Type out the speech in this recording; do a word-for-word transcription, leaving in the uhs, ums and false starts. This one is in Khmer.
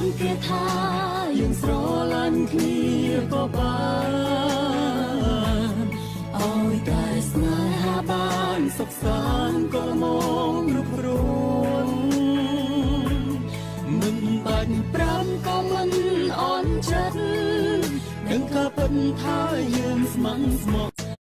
គេថាយើងស្រឡាញ់គ្នាក៏បានអោយតែស្នេហាបានសុខសាន្តក៏មកគ្រប់គ្រងមិនបាច់ប្រាំក៏មិនអន់ចិត្តដឹងថាពិតថាយើងស្ម័គ្រស្មោះ